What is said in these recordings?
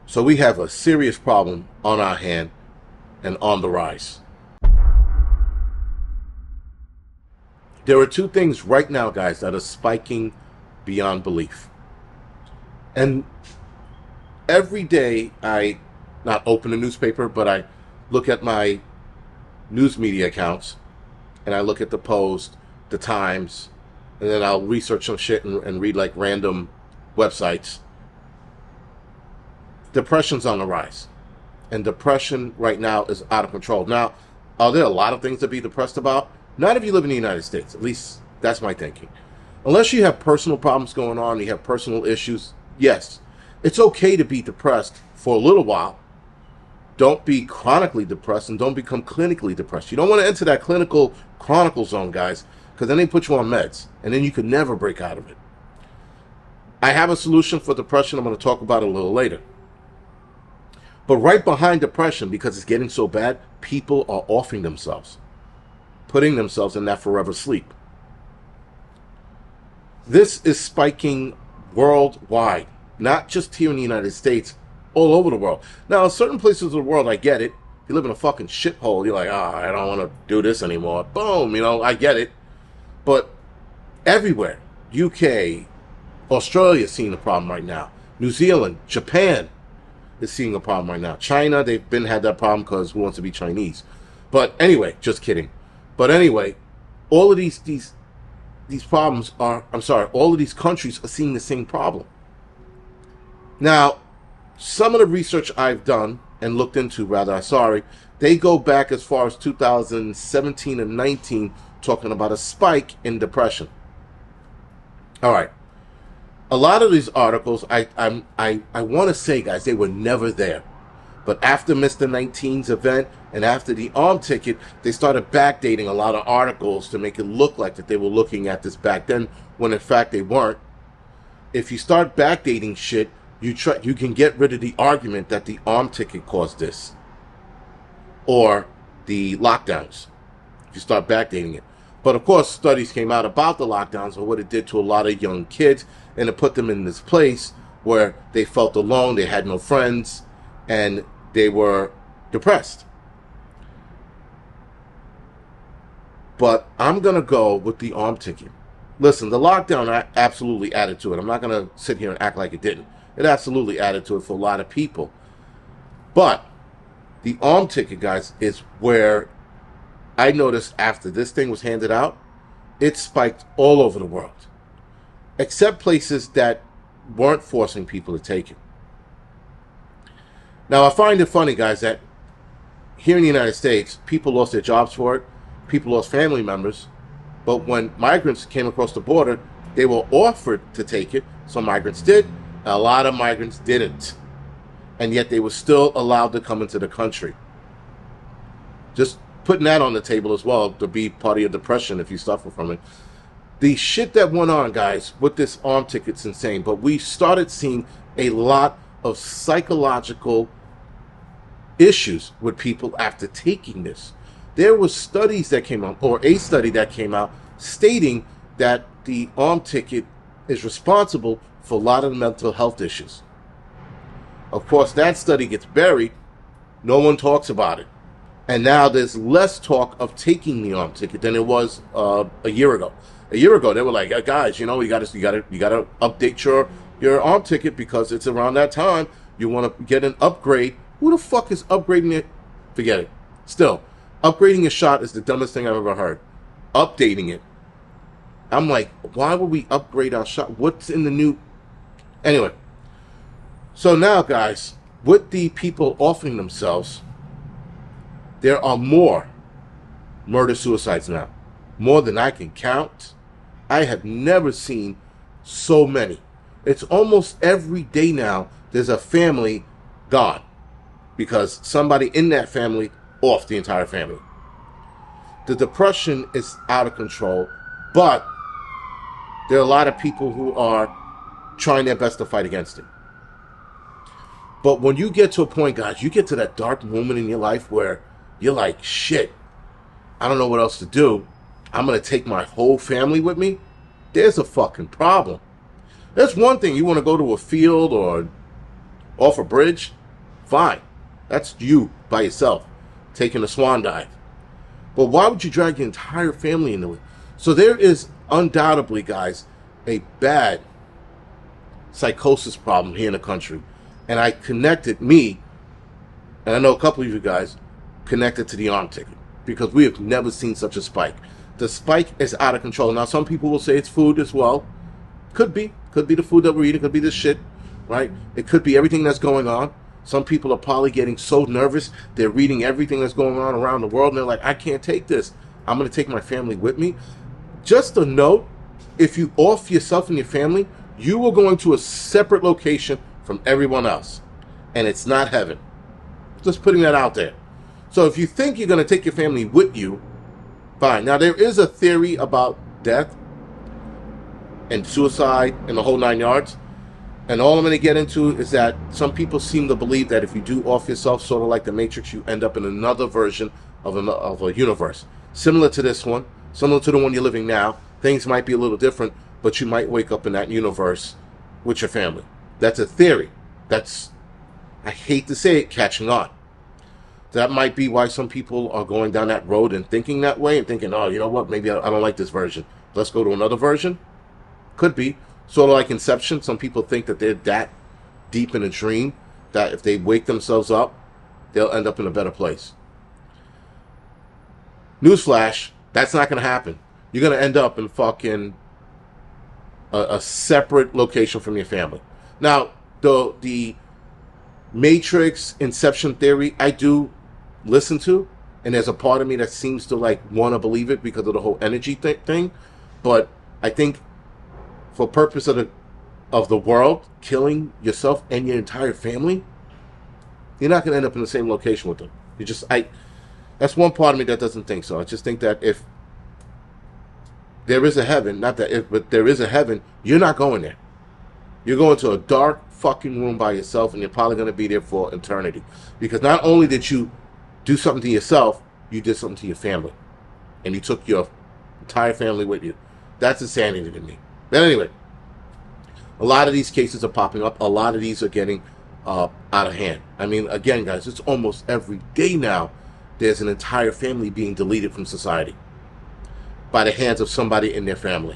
So we have a serious problem on our hand and on the rise. There are two things right now, guys, that are spiking beyond belief. And every day I not open a newspaper, but I look at my news media accounts and I look at the Post, the Times, and then I'll research some shit and read like random websites. Depression's on the rise. And depression right now is out of control. Now, are there a lot of things to be depressed about? Not if you live in the United States. At least that's my thinking. Unless you have personal problems going on, you have personal issues, yes. It's okay to be depressed for a little while. Don't be chronically depressed and don't become clinically depressed. You don't want to enter that clinical chronicle zone, guys, because then they put you on meds, and then you could never break out of it. I have a solution for depression. I'm going to talk about it a little later. But right behind depression, because it's getting so bad, people are offing themselves, putting themselves in that forever sleep. This is spiking worldwide, not just here in the United States, all over the world. Now, in certain places of the world, I get it. If you live in a fucking shithole, you're like, I don't want to do this anymore. Boom, I get it. Had everywhere, UK, Australia is seeing a problem right now. New Zealand, Japan is seeing a problem right now. China, they've had that problem because who wants to be Chinese? But anyway, just kidding. But anyway, all of these problems are, all of these countries are seeing the same problem. Now, some of the research I've done and looked into, they go back as far as 2017 and 19, talking about a spike in depression. All right. A lot of these articles, I want to say, guys, they were never there. But after Mr. 19's event and after the arm ticket, they started backdating a lot of articles to make it look like that they were looking at this back then, when in fact they weren't. If you start backdating shit, you can get rid of the argument that the arm ticket caused this, or the lockdowns, if you start backdating it. But of course, studies came out about the lockdowns and what it did to a lot of young kids, and it put them in this place where they felt alone, they had no friends, and they were depressed. But I'm going to go with the arm ticket. Listen, the lockdown absolutely added to it. I'm not going to sit here and act like it didn't. It absolutely added to it for a lot of people. But the arm ticket, guys, is where I noticed after this thing was handed out, it spiked all over the world. Except places that weren't forcing people to take it. Now, I find it funny, guys, that here in the United States, people lost their jobs for it. People lost family members. But when migrants came across the border, they were offered to take it. Some migrants did. A lot of migrants didn't. And yet they were still allowed to come into the country. Just putting that on the table as well to be part of your depression if you suffer from it. The shit that went on, guys, with this arm ticket's insane. But we started seeing a lot of psychological issues with people after taking this. There were studies that came out, or a study that came out, stating that the arm ticket is responsible for a lot of mental health issues. Of course, that study gets buried. No one talks about it. And now there's less talk of taking the arm ticket than it was a year ago. A year ago, they were like, guys, you got to update your arm ticket because it's around that time. You want to get an upgrade. Who the fuck is upgrading it? Forget it. Still, upgrading a shot is the dumbest thing I've ever heard. Updating it. I'm like, why would we upgrade our shot? What's in the new? Anyway. So now, guys, with the people offering themselves, there are more murder-suicides now. More than I can count. I have never seen so many. It's almost every day now there's a family gone because somebody in that family offed the entire family. The depression is out of control, but there are a lot of people who are trying their best to fight against it. But when you get to a point, guys, you get to that dark moment in your life where you're like, shit, I don't know what else to do. I'm going to take my whole family with me. There's a fucking problem. That's one thing. You want to go to a field or off a bridge Fine. That's you by yourself taking a swan dive. But why would you drag your entire family into it? So there is undoubtedly, guys, a bad psychosis problem here in the country. And I connected me, and I know a couple of you guys connected to the arm ticket because we have never seen such a spike. The spike is out of control. Now, some people will say it's food as well. Could be. Could be the food that we're eating. Could be the shit, right? It could be everything that's going on. Some people are probably getting so nervous. They're reading everything that's going on around the world, and they're like, I can't take this. I'm going to take my family with me. Just a note, if you off yourself and your family, you are going to a separate location from everyone else. And it's not heaven. Just putting that out there. So if you think you're going to take your family with you, fine. Now, there is a theory about death and suicide and the whole 9 yards. And all I'm going to get into is that some people seem to believe that if you do off yourself, sort of like the Matrix, you end up in another version of a universe. Similar to this one, similar to the one you're living now. Things might be a little different, but you might wake up in that universe with your family. That's a theory. That's, I hate to say it, catching on. That might be why some people are going down that road and thinking that way and thinking, oh, you know what, maybe I don't like this version. Let's go to another version. Could be. Sort of like Inception. Some people think that they're that deep in a dream that if they wake themselves up, they'll end up in a better place. Newsflash, that's not going to happen. You're going to end up in fucking a separate location from your family. Now, the Matrix Inception theory, I do listen to, and there's a part of me that seems to like want to believe it because of the whole energy thing. But I think for purpose of the world, killing yourself and your entire family, you're not going to end up in the same location with them. That's one part of me that doesn't think so. I just think that if there is a heaven, not that if, but there is a heaven, you're not going there. You're going to a dark fucking room by yourself, and you're probably going to be there for eternity. Because not only did you do something to yourself, you did something to your family. And you took your entire family with you. That's insanity to me. But anyway, a lot of these cases are popping up. A lot of these are getting out of hand. I mean, again, guys, it's almost every day now there's an entire family being deleted from society by the hands of somebody in their family.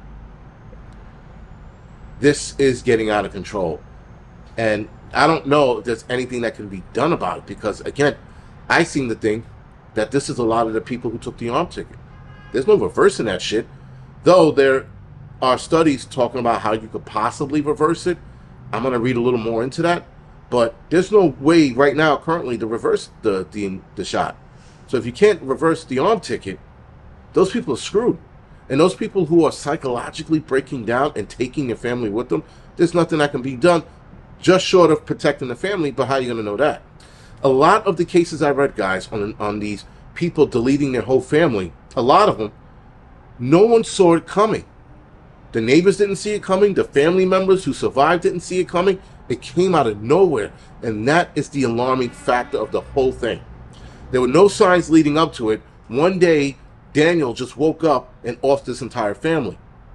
This is getting out of control. And I don't know if there's anything that can be done about it because, again, I seem to think that this is a lot of the people who took the arm ticket. There's no reversing that shit. Though there are studies talking about how you could possibly reverse it. I'm going to read a little more into that. But there's no way right now, currently, to reverse the shot. So if you can't reverse the arm ticket, those people are screwed. And those people who are psychologically breaking down and taking their family with them, there's nothing that can be done just short of protecting the family. But how are you going to know that? A lot of the cases I read, guys, on these people deleting their whole family, a lot of them, no one saw it coming. The neighbors didn't see it coming. The family members who survived didn't see it coming. It came out of nowhere. And that is the alarming factor of the whole thing. There were no signs leading up to it. One day, Daniel just woke up and offed this entire family.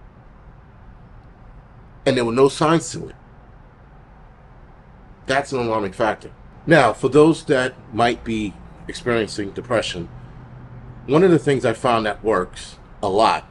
And there were no signs to it. That's an alarming factor. Now, for those that might be experiencing depression, one of the things I found that works a lot,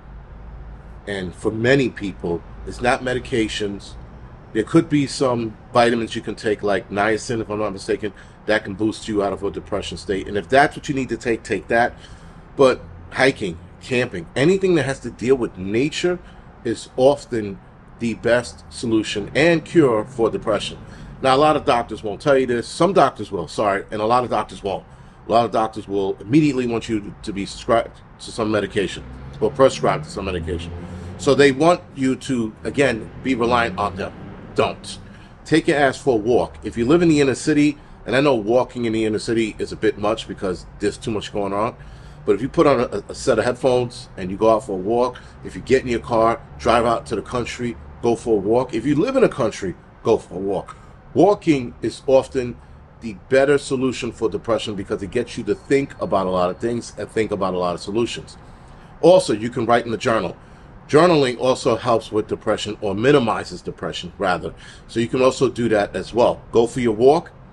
and for many people, is not medications. There could be some vitamins you can take, like niacin, if I'm not mistaken, that can boost you out of a depression state. And if that's what you need to take that. But hiking, camping, anything that has to deal with nature is often the best solution and cure for depression. Now, a lot of doctors won't tell you this. Some doctors will, and a lot of doctors won't. A lot of doctors will immediately want you to be prescribed to some medication or prescribed to some medication. So they want you to, again, be reliant on them. Don't. Take your ass for a walk. If you live in the inner city, and I know walking in the inner city is a bit much because there's too much going on, but if you put on a set of headphones and you go out for a walk, if you get in your car, drive out to the country, go for a walk. If you live in a country, go for a walk. Walking is often the better solution for depression because it gets you to think about a lot of things and think about a lot of solutions. Also, you can write in the journal. Journaling also helps with depression, or minimizes depression, rather. So you can also do that as well. Go for your walk.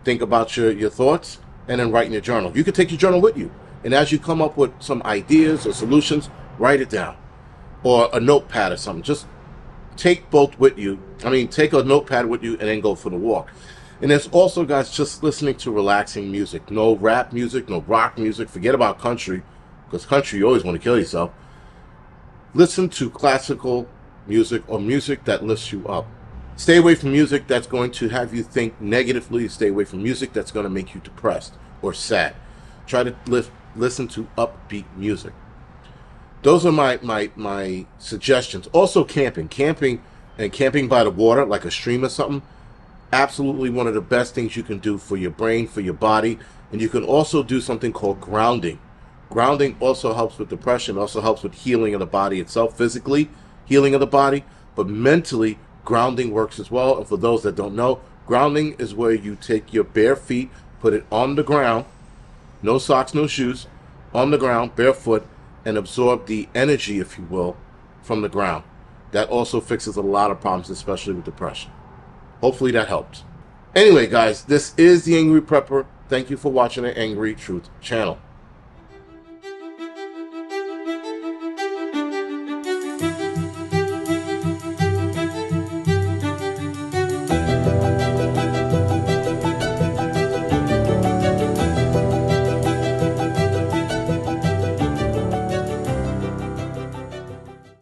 think about your thoughts, and then write in your journal. You can take your journal with you. And as you come up with some ideas or solutions, write it down. Or a notepad or something. Just take both with you. I mean, take a notepad with you and then go for the walk. And there's also, guys, just listening to relaxing music. No rap music, no rock music. Forget about country, because country, you always want to kill yourself. Listen to classical music or music that lifts you up. Stay away from music that's going to have you think negatively. Stay away from music that's going to make you depressed or sad. Try to listen to upbeat music. Those are my suggestions. Also camping. Camping by the water, like a stream or something, absolutely one of the best things you can do for your brain, for your body. And you can also do something called grounding. Grounding also helps with depression, also helps with healing of the body itself, physically healing of the body, but mentally grounding works as well. And for those that don't know, grounding is where you take your bare feet, put it on the ground, no socks, no shoes, on the ground, barefoot, and absorb the energy, if you will, from the ground. That also fixes a lot of problems, especially with depression. Hopefully that helps. Anyway, guys, this is the Angry Prepper. Thank you for watching the Angry Truth channel.